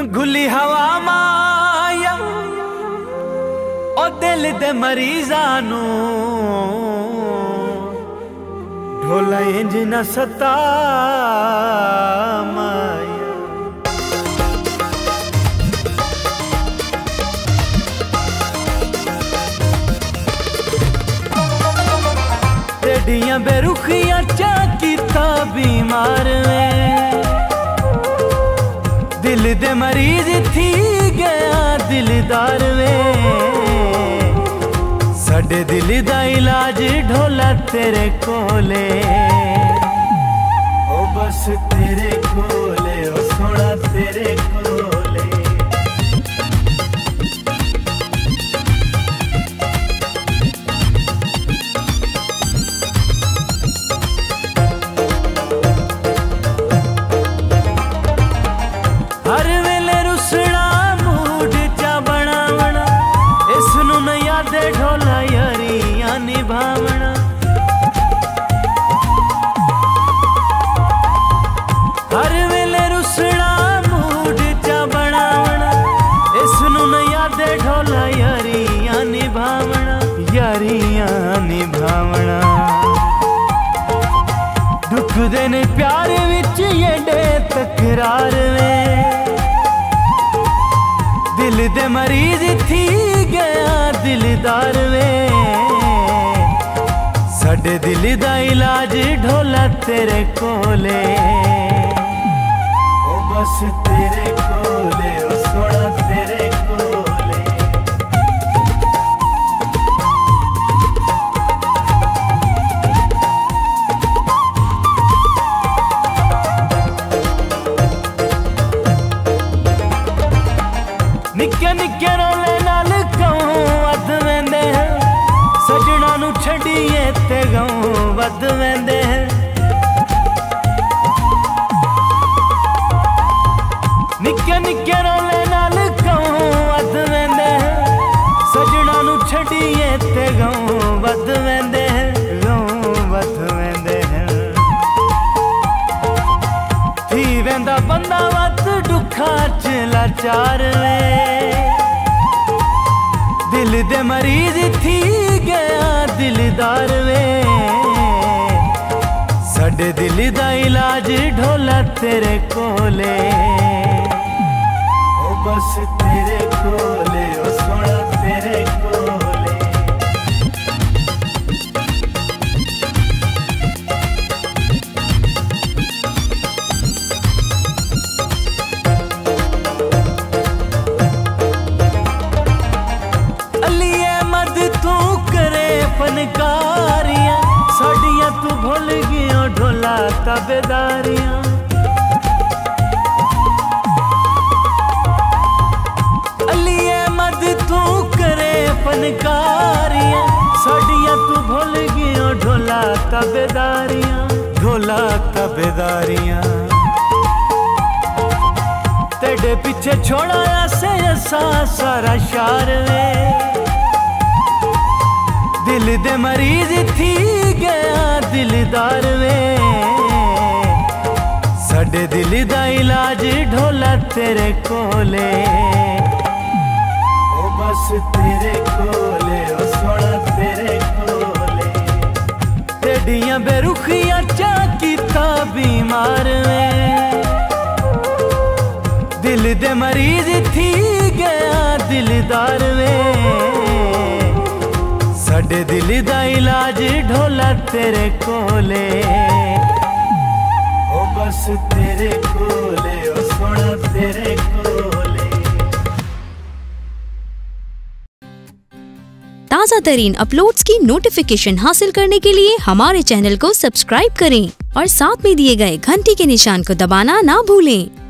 गुली हवा माया ओ दिल दे मरीज़ां नूं ढोला इंज न सता माया। तेडियां बेरुखियां चा कीता बीमार दिल दे मरीज थी गया दिलदार वे। साडे दिल दा इलाज ढोला तेरे कोले ओ बस तेरे कोले ओ सोना तेरे कोले। हर वेले रुसना मूड चा बनावना इसनू न यादे ढोला यारियां निभावना। हर वेले रुसना मूड चा बनावना इसनू न यादे ढोला यारियां निभावना। यारियां निभावना दुख देने प्यार विच एडे तकरार वे। दिल दे मरीज थी गया दिलदार वे। साडे दिल दा इलाज ढोला तेरे कोले ओ बस तेरे कोले ओ सोना तेरे कोले। निक्के निक्के रोले नाल कहूं वध वेंदे हैं सजना नू छड़िए ते गऊं वध वेंदे हैं। निक्के निक्के रोले नाल कहूं वध वेंदे हैं सजना नू छड़िए ते गऊं वध वेंदे हैं गऊं वध वेंदे हैं। थी वेंदा बंदा वत दुखा च लाचार वे। दिल दे मरीज थी गया दिलदार वे। साडे दिल दा इलाज ढोला तेरे कोले ओ बस तेरे कोले ओ सोना तेरे कोले। फनकारियां साड़ियां तू भुल गया ढोला ताबेदारियां। अलिए मद तू करे फनकारियां साड़ियां तू भुल गया ढोला ताबेदारियां ढोला ताबेदारियां। तेरे पीछे छोड़ाया से ऐसा सारा शार वे। दिल दे मरीज थी गया दिलदार वे। साडे दिल दा इलाज ढोला तेरे कोले ओ बस तेरे कोले ओ सोना तेरे कोले। तेडियां बेरुखियां चा कीता बीमार वे। दिल दे मरीज थी गया दिलदार वे। साडे दिल दा इलाज ढोला तेरे कोले ओ बस तेरे कोले ओ सोना तेरे कोले। ताज़ा तरीन अपलोड्स की नोटिफिकेशन हासिल करने के लिए हमारे चैनल को सब्सक्राइब करें और साथ में दिए गए घंटी के निशान को दबाना ना भूलें।